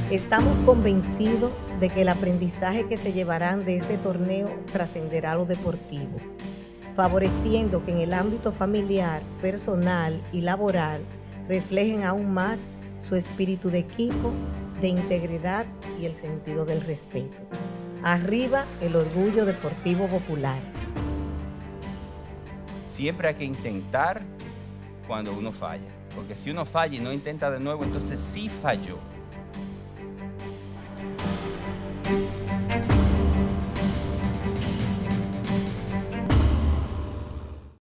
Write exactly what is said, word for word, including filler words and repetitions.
Estamos convencidos de que el aprendizaje que se llevarán de este torneo trascenderá a lo deportivo, favoreciendo que en el ámbito familiar, personal y laboral reflejen aún más su espíritu de equipo, de integridad y el sentido del respeto. Arriba el orgullo deportivo popular. Siempre hay que intentar cuando uno falla, porque si uno falla y no intenta de nuevo, entonces sí falló.